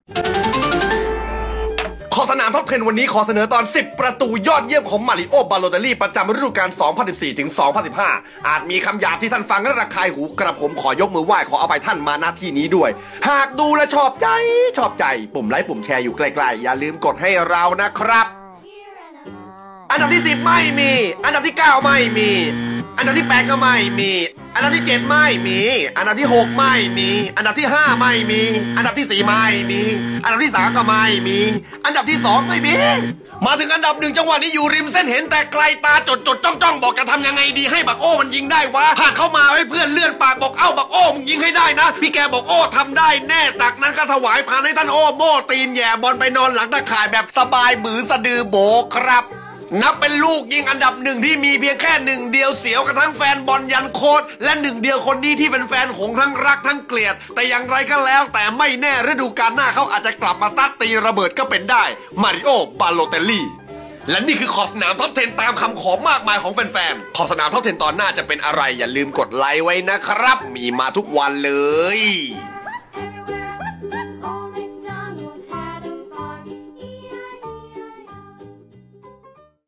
ขอสนามท็อป 10 วันนี้ขอเสนอตอน 10 ประตูยอดเยี่ยมของมาริโอบาโลเตลลี่ประจำฤดูกาล 2014 ถึง 2015 อาจมีคำหยาบที่ท่านฟังและระคายหูกระผมขอยกมือไหว้ขออภัยท่านมาณที่นี้ด้วยหากดูและชอบใจปุ่มไลค์ปุ่มแชร์อยู่ใกล้ๆอย่าลืมกดให้เรานะครับอันดับที่ 10 ไม่มีอันดับที่ 9 ไม่มีอันดับที่ 8 ก็ไม่มีอันดับที่ 7 ไม่มีอันดับที่ 6 ไม่มีอันดับที่ 5 ไม่มีอันดับที่ 4 ไม่มีอันดับที่ 3 ก็ไม่มีอันดับที่ 2 ไม่มีมาถึงอันดับ 1จังหวะนี้อยู่ริมเส้นเห็นแต่ไกลตาจดจ้องบอกจะทำยังไงดีให้บักโอ้มันยิงได้วะผ่านเข้ามาให้เพื่อนเลื่อนปากบอกเอ้าบักโอ้มึงยิงให้ได้นะพี่แกบอกโอ้ทำได้แน่ตักนั้นก็ถวายพานให้ท่านโอ้โม่ตีนแย่บอลไปนอนหลังตะข่ายแบบสบายบือสะดือโบครับนับเป็นลูกยิงอันดับ 1ที่มีเพียงแค่1เดียวเสียวกับทั้งแฟนบอลยันโค้ชและ1เดียวคนนี้ที่เป็นแฟนของทั้งรักทั้งเกลียดแต่อย่างไรก็แล้วแต่ไม่แน่ฤดูกาลหน้าเขาอาจจะกลับมาซัดตีระเบิดก็เป็นได้มาริโอบาโลเตลลี่และนี่คือขอบสนามท็อป 10 ตามคำขอมากมายของแฟนๆขอบสนามท็อป 10 ตอนหน้าจะเป็นอะไรอย่าลืมกดไลค์ไว้นะครับมีมาทุกวันเลย